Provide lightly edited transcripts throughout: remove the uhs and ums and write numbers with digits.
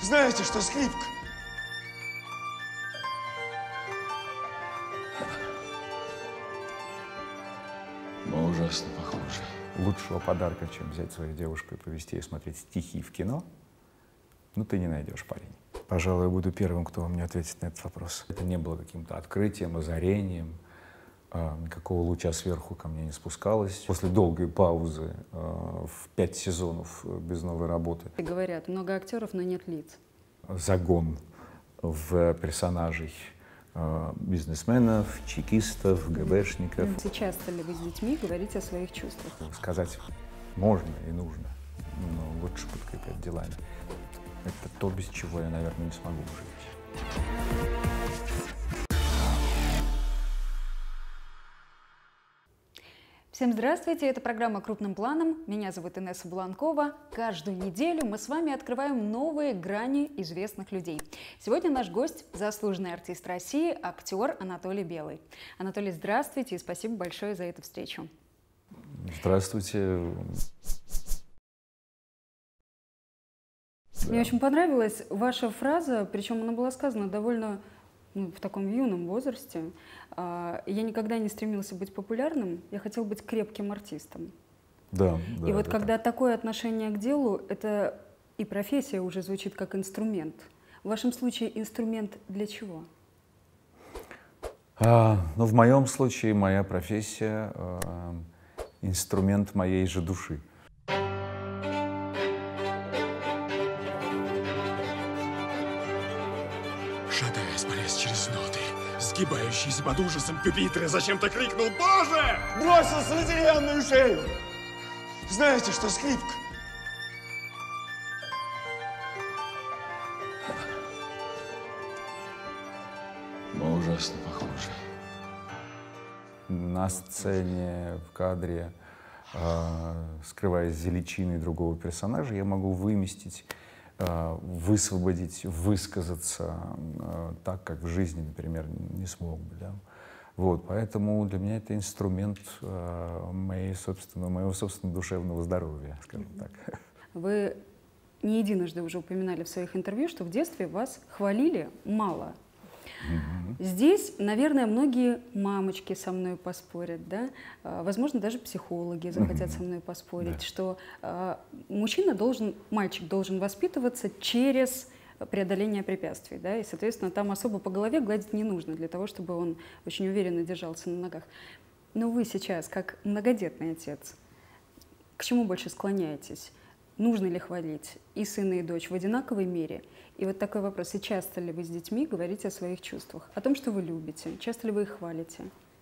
Знаете, что скрипка? Мы ужасно похожи. Лучшего подарка, чем взять свою девушку и повезти ее смотреть стихи в кино, ну, ты не найдешь, парень. Пожалуй, я буду первым, кто вам не ответит на этот вопрос. Это не было каким-то открытием, озарением. Никакого луча сверху ко мне не спускалось. После долгой паузы в 5 сезонов без новой работы. И говорят, много актеров, но нет лиц. Загон в персонажей бизнесменов, чекистов, ГБшников. Часто ли вы с детьми говорите о своих чувствах? Сказать можно и нужно, но лучше подкреплять делами. Это то, без чего я, наверное, не смогу жить. Всем здравствуйте, это программа «Крупным планом». Меня зовут Инесса Бланкова. Каждую неделю мы с вами открываем новые грани известных людей. Сегодня наш гость – заслуженный артист России, актер Анатолий Белый. Анатолий, здравствуйте и спасибо большое за эту встречу. Здравствуйте. Мне очень понравилась ваша фраза, причем она была сказана довольно в таком юном возрасте. Я никогда не стремился быть популярным, я хотел быть крепким артистом. Да, да. И вот когда такое отношение к делу, это и профессия уже звучит как инструмент. В вашем случае инструмент для чего? Ну, в моем случае моя профессия инструмент моей же души. Шатаясь, полез через ноты. Сгибающийся под ужасом пюпитры зачем-то крикнул «Боже!» Бросился на деревянную шею. Знаете, что скрипка? Мы ужасно похожи. На сцене, в кадре, скрываясь за личиной другого персонажа, я могу выместить, высвободить, высказаться так, как в жизни, например, не смог бы. Да? Вот, поэтому для меня это инструмент моего собственного душевного здоровья, скажем так. Вы не единожды уже упоминали в своих интервью, что в детстве вас хвалили мало. Здесь, наверное, многие мамочки со мной поспорят, да? Возможно, даже психологи захотят со мной поспорить, что мальчик должен воспитываться через преодоление препятствий, да? И, соответственно, там особо по голове гладить не нужно для того, чтобы он очень уверенно держался на ногах. Но вы сейчас, как многодетный отец, к чему больше склоняетесь? Нужно ли хвалить и сына, и дочь в одинаковой мере? И вот такой вопрос. И часто ли вы с детьми говорите о своих чувствах? О том, что вы любите? Часто ли вы их хвалите?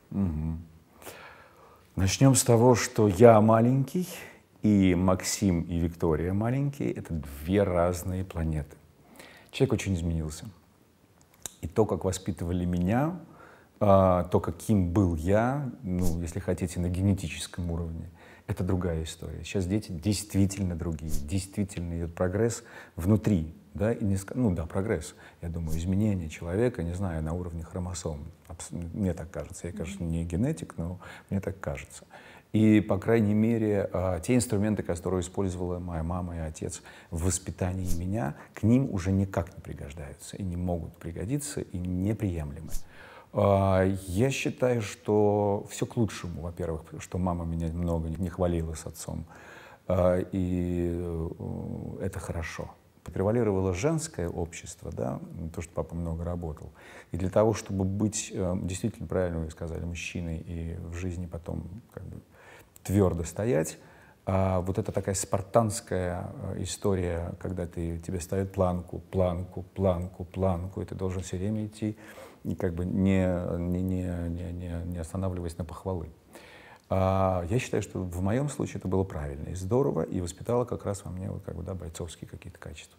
Начнем с того, что я маленький, и Максим и Виктория маленькие — это две разные планеты. Человек очень изменился. И то, как воспитывали меня, то, каким был я, ну, если хотите, на генетическом уровне, это другая история. Сейчас дети действительно другие, действительно идет прогресс внутри, да, и прогресс. Я думаю, изменение человека, не знаю, на уровне хромосом. Мне так кажется. Я, конечно, не генетик, но мне так кажется. И, по крайней мере, те инструменты, которые использовала моя мама и отец в воспитании меня, к ним уже никак не пригождаются, и не могут пригодиться, и неприемлемы. Я считаю, что все к лучшему. Во-первых, что мама меня много не хвалила с отцом, и это хорошо. Превалировало женское общество, да, то, что папа много работал. И для того, чтобы быть действительно, правильно вы сказали, мужчиной и в жизни потом как бы твердо стоять, вот это такая спартанская история, когда тебе ставят планку, и ты должен все время идти, и как бы не останавливаясь на похвалы. Я считаю, что в моем случае это было правильно и здорово, и воспитало как раз во мне вот, как бы, да, бойцовские какие-то качества.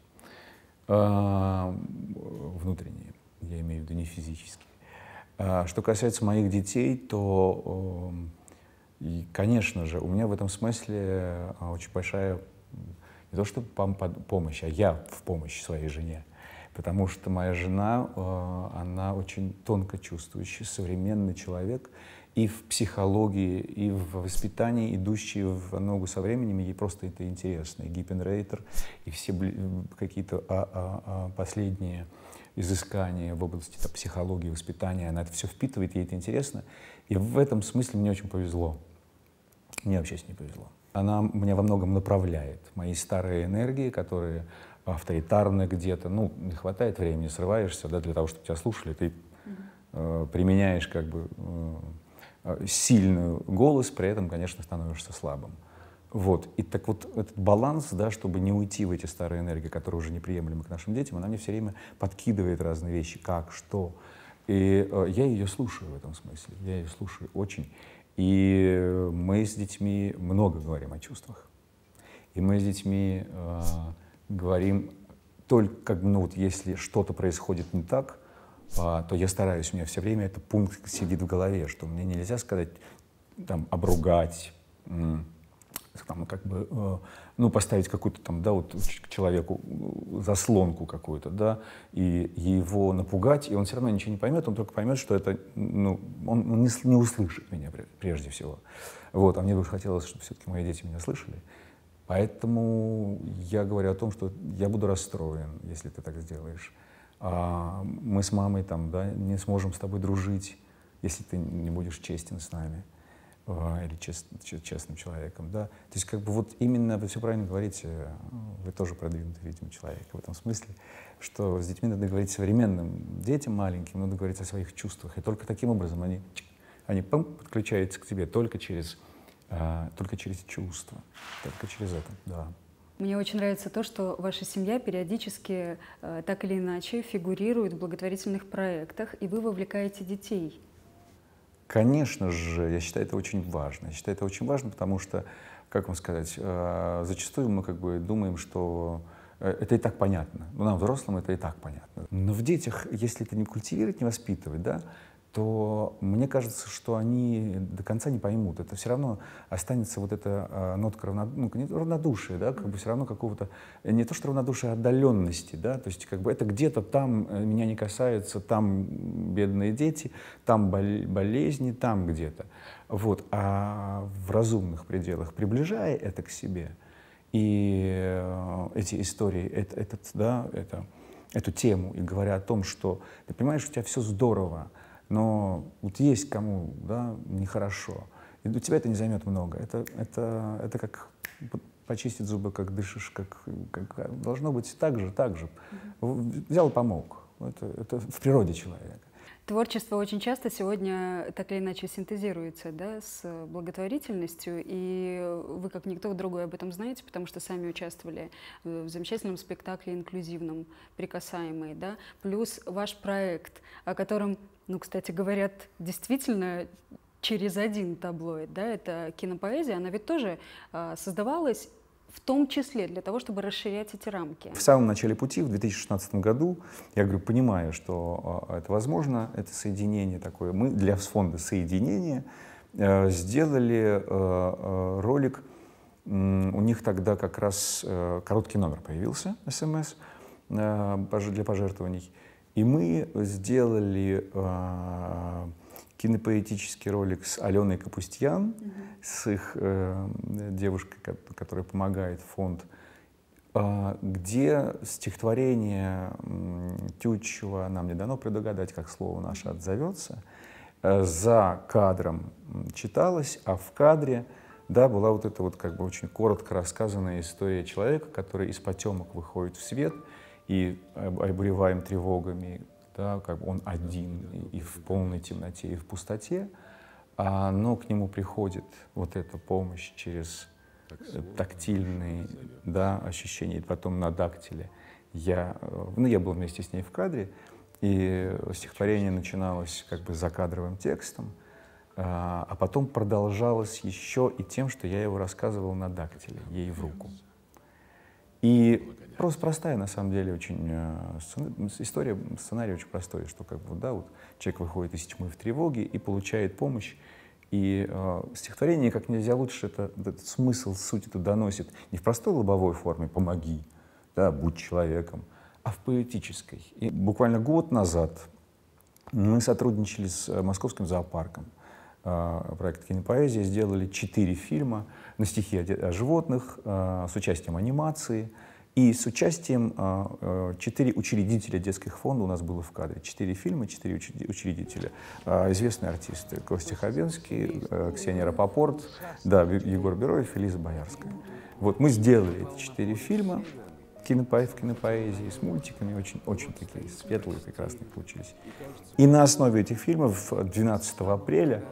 Внутренние, я имею в виду, не физические. Что касается моих детей, то, конечно же, у меня в этом смысле очень большая, не то что помощь, а я в помощь своей жене. Потому что моя жена, она очень тонко чувствующий, современный человек, и в психологии, и в воспитании, идущие в ногу со временем, ей просто это интересно. И Гиппенрейтер, и все какие-то последние изыскания в области психологии, воспитания, она это все впитывает, ей это интересно. И в этом смысле мне очень повезло. Мне вообще с ней повезло. Она меня во многом направляет. Мои старые энергии, которые авторитарны где-то, ну, не хватает времени, срываешься, да, для того, чтобы тебя слушали, ты применяешь как бы сильный голос, при этом, конечно, становишься слабым. Вот. И так вот этот баланс, да, чтобы не уйти в эти старые энергии, которые уже неприемлемы к нашим детям, она мне все время подкидывает разные вещи, как, что. И я ее слушаю в этом смысле, я ее слушаю очень. И мы с детьми много говорим о чувствах. И мы с детьми говорим только, как бы, ну, вот если что-то происходит не так, то я стараюсь, у меня все время этот пункт сидит в голове, что мне нельзя сказать, там, обругать, там, как бы, ну, поставить какую-то там, да, вот человеку заслонку какую-то, да, и его напугать, и он все равно ничего не поймет, он только поймет, что это, ну, он не услышит меня прежде всего. Вот, а мне бы хотелось, чтобы все-таки мои дети меня слышали. Поэтому я говорю о том, что я буду расстроен, если ты так сделаешь. Мы с мамой там, да, не сможем с тобой дружить, если ты не будешь честен с нами или честным человеком. Да. То есть как бы вот именно, вы все правильно говорите, вы тоже продвинутый, видимо, человек в этом смысле, что с детьми надо говорить современным детям маленьким, надо говорить о своих чувствах. И только таким образом они подключаются к тебе только через чувства, только через это, да. Мне очень нравится то, что ваша семья периодически так или иначе фигурирует в благотворительных проектах, и вы вовлекаете детей. Конечно же, я считаю это очень важно. Я считаю это очень важно, потому что, как вам сказать, зачастую мы как бы думаем, что это и так понятно. Ну, нам, взрослым, это и так понятно. Но в детях, если это не культивировать, не воспитывать, да, то мне кажется, что они до конца не поймут. Это все равно останется вот эта нотка равнодушия, да, как бы все равно какого-то, не то что равнодушия, а отдаленности, да, то есть как бы это где-то там меня не касается, там бедные дети, там болезни, там где-то. Вот. А в разумных пределах, приближая это к себе, и эти истории, эту тему, и говоря о том, что ты понимаешь, у тебя все здорово, но вот есть кому, да, нехорошо, и у тебя это не займет много. Это как почистить зубы, как дышишь, как должно быть так же. Взял и помог. Это в природе человека. Творчество очень часто сегодня так или иначе синтезируется, да, с благотворительностью, и вы, как никто другой, об этом знаете, потому что сами участвовали в замечательном спектакле инклюзивном «Прикасаемые», да, плюс ваш проект, о котором, ну, кстати, говорят действительно через один таблоид, да, это кинопоэзия, она ведь тоже создавалась в том числе для того, чтобы расширять эти рамки. В самом начале пути, в 2016 году, я говорю, понимаю, что это возможно, это соединение такое. Мы для фонда соединения сделали ролик. У них тогда как раз короткий номер появился, СМС, для пожертвований. И мы сделали кинопоэтический ролик с Аленой Капустьян, с их девушкой, которая помогает фонд, где стихотворение Тютчева, нам не дано предугадать, как слово наше отзовется, за кадром читалось, а в кадре, да, была вот эта вот как бы очень коротко рассказанная история человека, который из потемок выходит в свет и обуреваем тревогами, да, как бы он один и в полной темноте, и в пустоте, но к нему приходит вот эта помощь через тактильные, да, ощущения, и потом на дактиле. Я был вместе с ней в кадре, и стихотворение начиналось как бы закадровым текстом, а потом продолжалось еще и тем, что я его рассказывал на дактиле, ей в руку. И просто простая, на самом деле, очень история, сценарий очень простой, что как бы, да, вот человек выходит из тьмы в тревоге и получает помощь. И стихотворение как нельзя лучше этот смысл, суть это доносит не в простой лобовой форме «помоги», да, «будь человеком», а в поэтической. И буквально год назад мы сотрудничали с Московским зоопарком, проект «Кинопоэзия», сделали 4 фильма на стихи о животных с участием анимации и с участием 4 учредителя детских фондов у нас было в кадре. 4 фильма, 4 учредителя. Известные артисты: Костя Хабенский, Ксения Рапопорт, да, Егор Бероев и Лиза Боярская. Вот мы сделали эти 4 фильма в кинопоэзии с мультиками, очень такие светлые, прекрасные получились. И на основе этих фильмов 12 апреля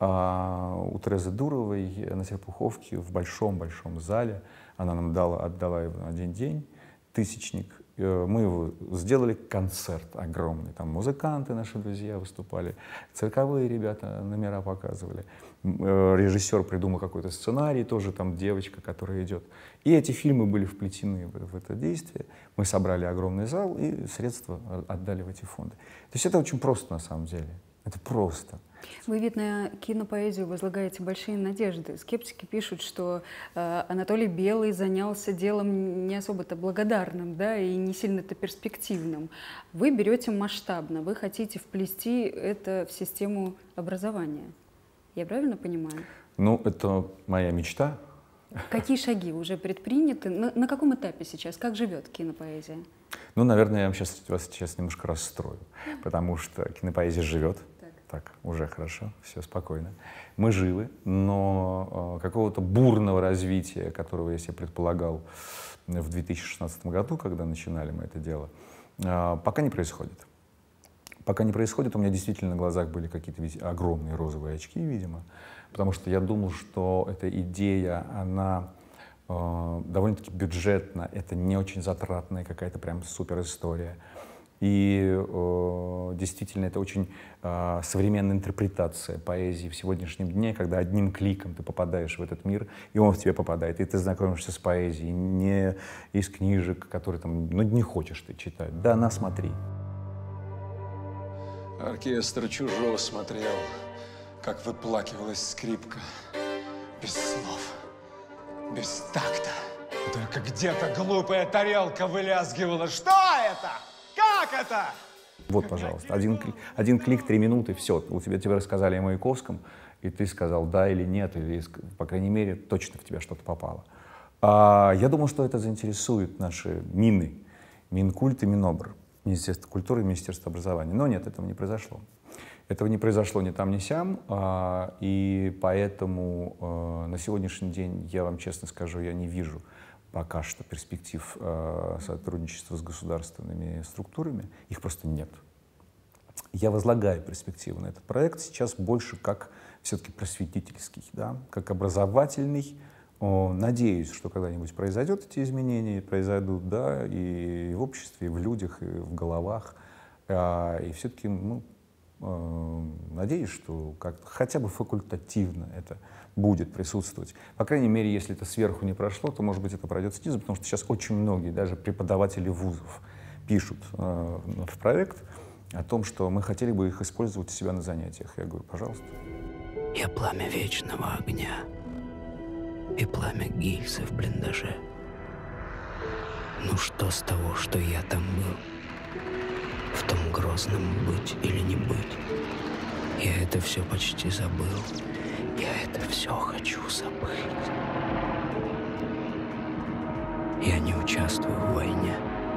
у Терезы Дуровой на Серпуховке в большом-большом зале, она нам отдала его на 1 день, тысячник. Мы его сделали концерт огромный. Там музыканты, наши друзья, выступали, цирковые ребята номера показывали. Режиссер придумал какой-то сценарий, тоже там девочка, которая идет. И эти фильмы были вплетены в это действие. Мы собрали огромный зал и средства отдали в эти фонды. То есть это очень просто на самом деле. Это просто. Вы, ведь, на кинопоэзию возлагаете большие надежды. Скептики пишут, что Анатолий Белый занялся делом не особо-то благодарным, да, и не сильно-то перспективным. Вы берете масштабно, вы хотите вплести это в систему образования. Я правильно понимаю? Ну, это моя мечта. Какие шаги уже предприняты? На каком этапе сейчас? Как живет кинопоэзия? Ну, наверное, я вас сейчас немножко расстрою, потому что кинопоэзия живет. Так, уже хорошо, все спокойно. Мы живы, но какого-то бурного развития, которого я себе предполагал в 2016 году, когда начинали мы это дело, пока не происходит. Пока не происходит, у меня действительно на глазах были какие-то огромные розовые очки, видимо, потому что я думал, что эта идея, она довольно-таки бюджетна, это не очень затратная какая-то прям супер история. И действительно, это очень современная интерпретация поэзии в сегодняшнем дне, когда одним кликом ты попадаешь в этот мир, и он в тебя попадает, и ты знакомишься с поэзией, не из книжек, которые там, ну, не хочешь ты читать. Да, на, смотри. Оркестр Чужого смотрел, как выплакивалась скрипка. Без слов, без такта. Только где-то глупая тарелка вылязгивала. Что это? Как это? Вот, пожалуйста, один клик, 3 минуты, все. Тебе рассказали о Маяковском, и ты сказал да или нет, или, по крайней мере, точно в тебя что-то попало. Я думал, что это заинтересует наши Мины, Минкульт и Минобр, Министерство культуры и Министерство образования. Но нет, этого не произошло. Этого не произошло ни там, ни сям, и поэтому на сегодняшний день, я вам честно скажу, я не вижу пока что перспектив сотрудничества с государственными структурами, их просто нет. Я возлагаю перспективу на этот проект сейчас больше как все-таки просветительский, да, как образовательный. Надеюсь, что когда-нибудь произойдут эти изменения, произойдут, да, и в обществе, и в людях, и в головах. И все-таки, ну, надеюсь, что хотя бы факультативно это будет присутствовать. По крайней мере, если это сверху не прошло, то, может быть, это пройдет снизу, потому что сейчас очень многие, даже преподаватели вузов, пишут в проект о том, что мы хотели бы их использовать у себя на занятиях. Я говорю, пожалуйста. Я пламя вечного огня и пламя гильзы в блиндаже. Ну что с того, что я там был? В том грозном быть или не быть? Я это все почти забыл. Я это все хочу забыть. Я не участвую в войне.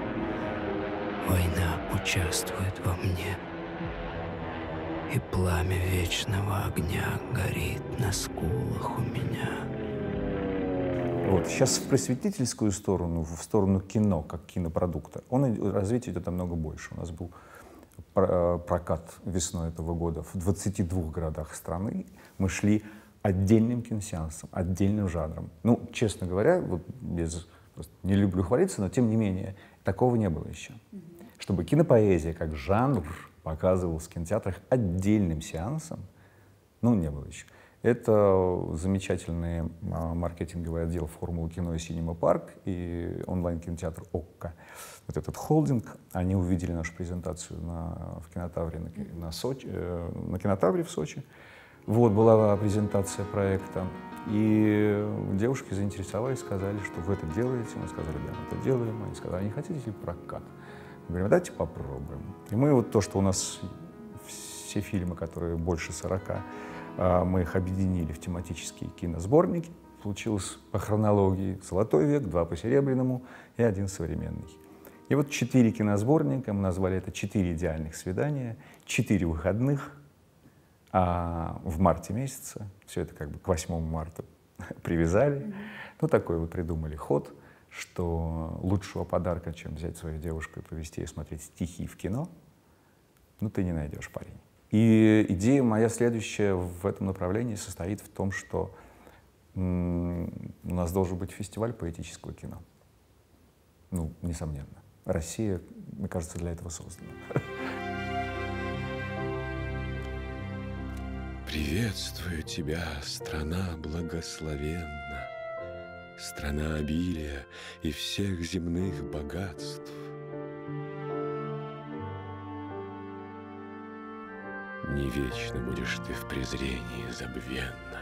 Война участвует во мне. И пламя вечного огня горит на скулах у меня. Вот. Сейчас в просветительскую сторону, в сторону кино, как кинопродукта, развитие идет намного больше. У нас был прокат весной этого года в 22 городах страны. Мы шли отдельным киносеансом, отдельным жанром. Ну, честно говоря, вот не люблю хвалиться, но тем не менее, такого не было еще. Чтобы кинопоэзия как жанр показывалась в кинотеатрах отдельным сеансом, ну, не было еще. Это замечательный маркетинговый отдел «Формулы кино» и «Синема Парк» и онлайн-кинотеатр «Окко». Вот этот холдинг, они увидели нашу презентацию в кинотавре на кинотавре в Сочи. Вот была презентация проекта. И девушки заинтересовались, сказали, что вы это делаете. Мы сказали, да, мы это делаем. Они сказали, а не хотите ли прокат? Мы говорим, давайте попробуем. И мы вот то, что у нас все фильмы, которые больше 40, Мы их объединили в тематические киносборники. Получилось по хронологии «Золотой век», 2 по «Серебряному» и 1 современный. И вот 4 киносборника, мы назвали это 4 идеальных свидания, 4 выходных, а в марте месяце, все это как бы к 8 марта привязали. Ну, такой вот придумали ход, что лучшего подарка, чем взять свою девушку и повезти ее смотреть стихи в кино, ну, ты не найдешь, парень. И идея моя следующая в этом направлении состоит в том, что у нас должен быть фестиваль поэтического кино. Ну, несомненно. Россия, мне кажется, для этого создана. Приветствую тебя, страна благословенна, страна обилия и всех земных богатств. Не вечно будешь ты в презрении забвенна,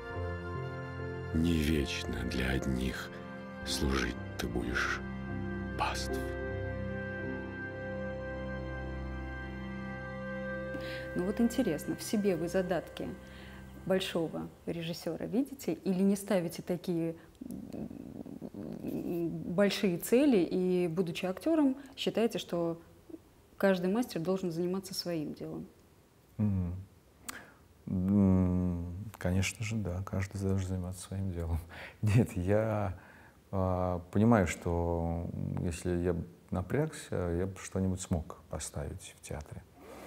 не вечно для одних служить ты будешь паств. Ну вот интересно, в себе вы задатки большого режиссера видите или не ставите такие большие цели и, будучи актером, считаете, что каждый мастер должен заниматься своим делом? Конечно же, да, каждый должен заниматься своим делом. Нет, я понимаю, что если я напрягся, я бы что-нибудь смог поставить в театре.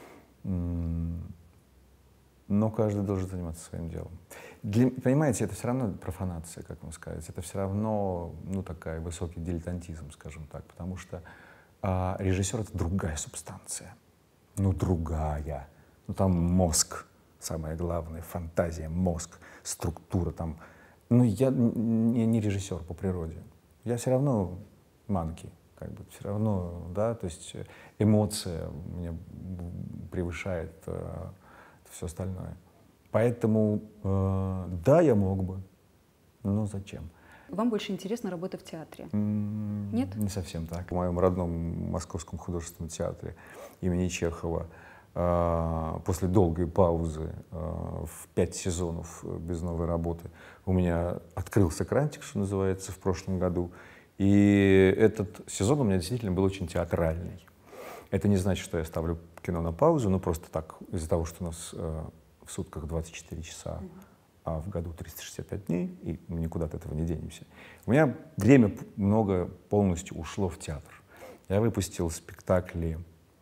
Но каждый должен заниматься своим делом. Понимаете, это все равно профанация, как вам сказать. Это все равно, ну, такой высокий дилетантизм, скажем так, потому что режиссер — это другая субстанция. Ну, другая. Ну, там мозг, самое главное, фантазия, мозг, структура там. Ну, я не режиссер по природе. Я все равно манки. Как бы все равно, да, то есть эмоция меня превышает все остальное. Поэтому, да, я мог бы, но зачем? Вам больше интересна работа в театре? Нет? Не совсем так. В моем родном Московском художественном театре имени Чехова после долгой паузы в 5 сезонов без новой работы у меня открылся крантик, что называется, в прошлом году. И этот сезон у меня действительно был очень театральный. Это не значит, что я ставлю кино на паузу, но просто так, из-за того, что у нас в сутках 24 часа, а в году 365 дней, и мы никуда от этого не денемся. У меня время много полностью ушло в театр. Я выпустил спектакли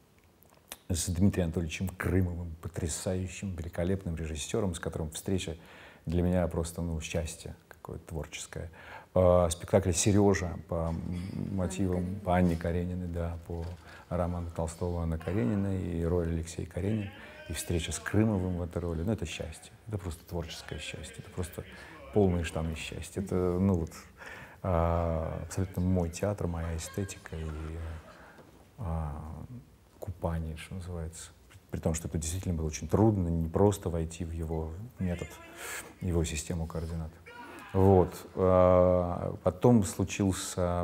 с Дмитрием Анатольевичем Крымовым, потрясающим, великолепным режиссером, с которым встреча для меня просто, ну, счастье какое-то творческое. Спектакль «Сережа» по мотивам по Анне Карениной, да, по роману Толстого Анна Каренина и роль Алексей Каренин, и встреча с Крымовым в этой роли. Ну, это счастье. Это просто творческое счастье. Это просто полные штаны счастья. Это, ну, вот, абсолютно мой театр, моя эстетика и купание, что называется. При том, что это действительно было очень трудно, не просто войти в его метод, его систему координат. Вот. Потом случился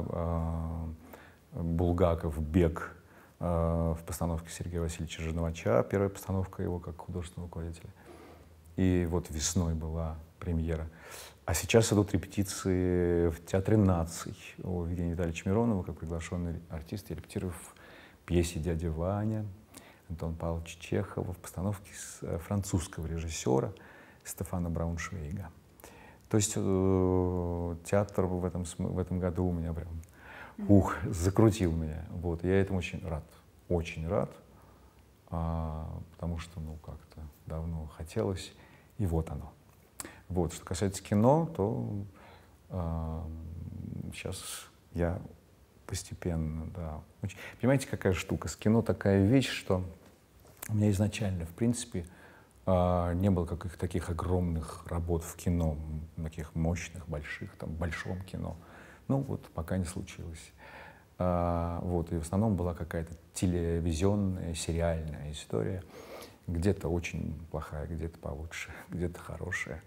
Булгаков «Бег» в постановке Сергея Васильевича Жирновача, первая постановка его как художественного руководителя. И вот весной была премьера. А сейчас идут репетиции в Театре наций у Евгения Витальевича Миронова, как приглашенный артист. Я репетирую в пьесе «Дядя Ваня» Антона Павловича Чехова в постановке французского режиссера Стефана Брауншвейга. То есть театр в этом году у меня прям закрутил меня. Вот. Я этому очень рад, потому что, ну, как-то давно хотелось, и вот оно. Вот. Что касается кино, то сейчас я постепенно, да. Понимаете, какая штука? С кино такая вещь, что у меня изначально, в принципе, не было каких-то таких огромных работ в кино, таких мощных, больших, там, в большом кино. Ну, вот пока не случилось. Вот, и в основном была какая-то телевизионная, сериальная история. Где-то очень плохая, где-то получше, где-то хорошая.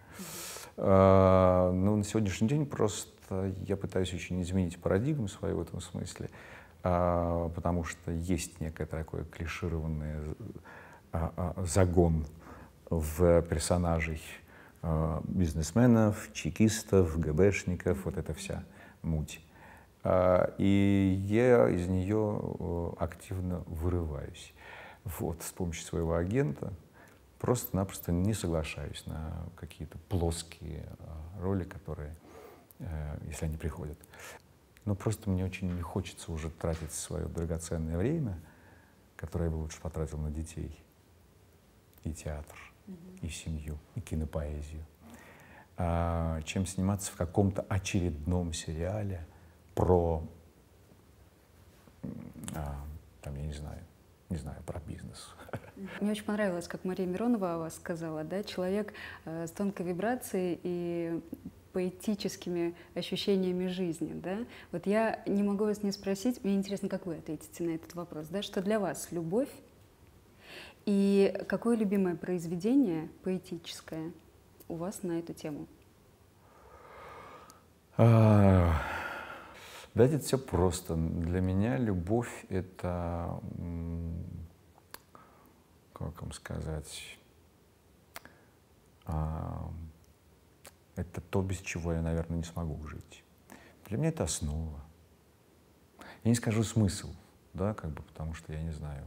Но на сегодняшний день просто я пытаюсь очень изменить парадигму свою в этом смысле, потому что есть некое такое клишированное загон в персонажей бизнесменов, чекистов, ГБшников, вот эта вся муть. И я из нее активно вырываюсь. Вот, с помощью своего агента просто-напросто не соглашаюсь на какие-то плоские роли, которые, если они приходят. Но просто мне очень не хочется уже тратить свое драгоценное время, которое я бы лучше потратил на детей, и театр, и семью, и кинопоэзию, чем сниматься в каком-то очередном сериале про, там, я не знаю, про бизнес. Мне очень понравилось, как Мария Миронова о вас сказала, да, человек с тонкой вибрацией и поэтическими ощущениями жизни, да. Вот я не могу вас не спросить, мне интересно, как вы ответите на этот вопрос, да, что для вас любовь и какое любимое произведение поэтическое у вас на эту тему? Да, это все просто. Для меня любовь — это, как вам сказать, это то, без чего я, наверное, не смогу жить. Для меня это основа. Я не скажу смысл, да, как бы, потому что я не знаю.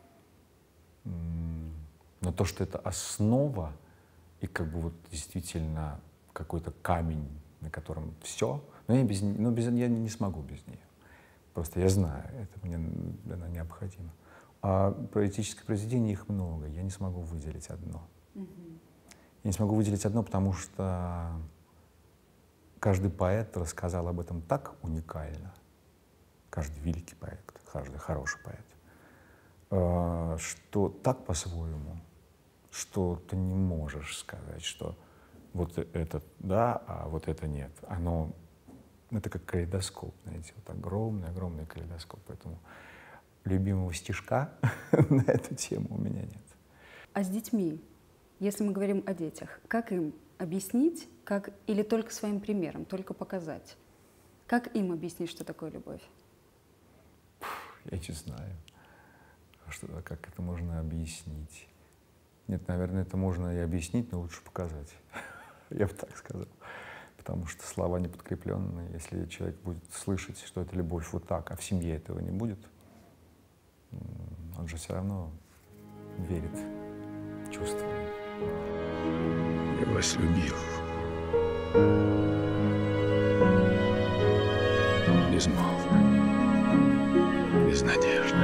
Но то, что это основа и как бы вот действительно какой-то камень, на котором все, но я я не смогу без нее. Просто я знаю, она необходима. А поэтическое произведение, их много, я не смогу выделить одно. Я не смогу выделить одно, потому что каждый поэт рассказал об этом так уникально, каждый великий поэт, каждый хороший поэт, что так по-своему, что ты не можешь сказать, что вот это да, а вот это нет. Это как калейдоскоп, знаете, вот огромный калейдоскоп. Поэтому любимого стишка на эту тему у меня нет. А с детьми, если мы говорим о детях, как им объяснить, или только своим примером, только показать? Как им объяснить, что такое любовь? Я не знаю, как это можно объяснить. Нет, наверное, это можно и объяснить, но лучше показать. Я бы так сказал. Потому что слова не подкрепленные. Если человек будет слышать, что это любовь вот так, а в семье этого не будет, он же все равно верит, чувствует. Я вас любил. Безмолвно, безнадежно,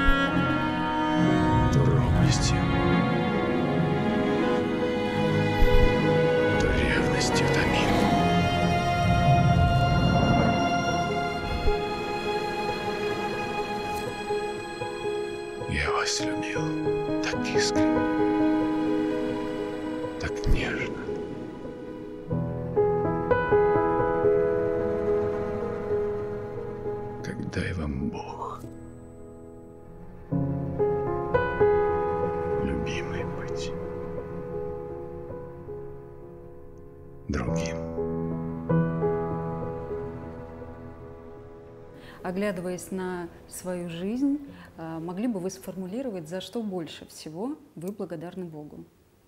то робостью, то ревностью томил. Я вас любил так искренне, так нежно. Как дай вам Бог, любимый, быть другим. Оглядываясь на свою жизнь, могли бы вы сформулировать, за что больше всего вы благодарны Богу?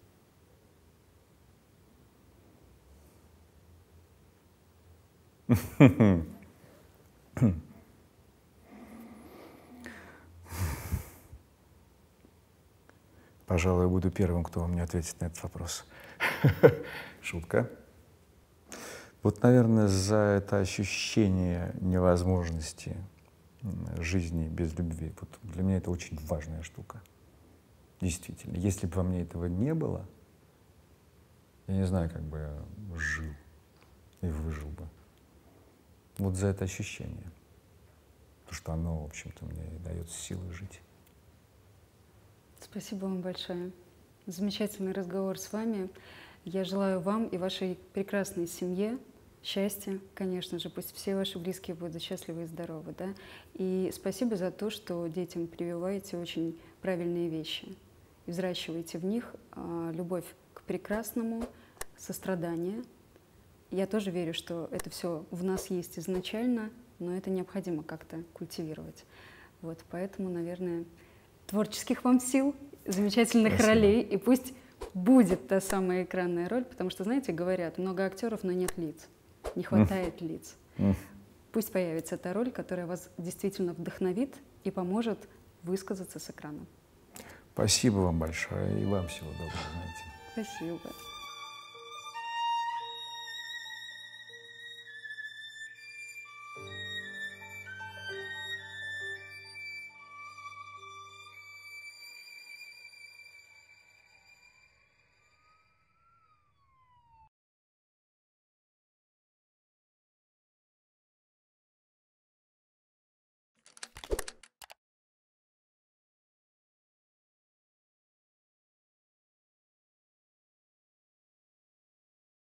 Пожалуй, я буду первым, кто мне ответит на этот вопрос. Шутка. Вот, наверное, за это ощущение невозможности жизни без любви. Вот для меня это очень важная штука. Действительно. Если бы во мне этого не было, я не знаю, как бы я жил и выжил бы. Вот за это ощущение. Потому что оно, в общем-то, мне и дает силы жить. Спасибо вам большое. Замечательный разговор с вами. Я желаю вам и вашей прекрасной семье счастья, конечно же, пусть все ваши близкие будут счастливы и здоровы, да. И спасибо за то, что детям прививаете очень правильные вещи и взращиваете в них любовь к прекрасному, сострадание. Я тоже верю, что это все в нас есть изначально, но это необходимо как-то культивировать. Вот, поэтому, наверное, творческих вам сил, замечательных Спасибо. ролей, и пусть будет та самая экранная роль, потому что, знаете, говорят, много актеров, но нет лиц, не хватает лиц. Пусть появится та роль, которая вас действительно вдохновит и поможет высказаться с экрана. Спасибо вам большое, и вам всего доброго, знаете. Спасибо.